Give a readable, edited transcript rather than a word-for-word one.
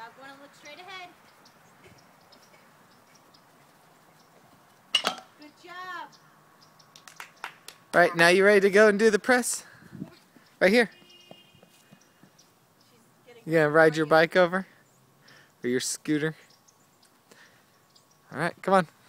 job. Want to look straight ahead. Good job. Right, now you ready to go and do the press? Right here. You gonna ride your bike over? Or your scooter? Alright, come on.